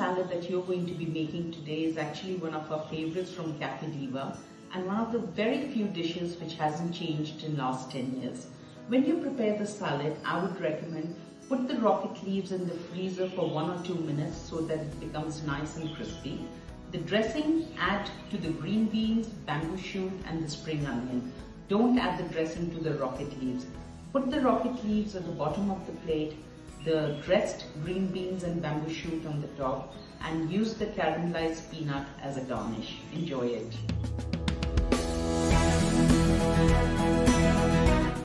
salad that you're going to be making today is actually one of our favorites from Cafe Diva and one of the very few dishes which hasn't changed in last 10 years. When you prepare the salad, I would recommend put the rocket leaves in the freezer for 1 or 2 minutes so that it becomes nice and crispy. The dressing, add to the green beans, bamboo shoot and the spring onion. Don't add the dressing to the rocket leaves. Put the rocket leaves at the bottom of the plate, the dressed green beans and bamboo shoot on the top, and use the caramelized peanut as a garnish. Enjoy it.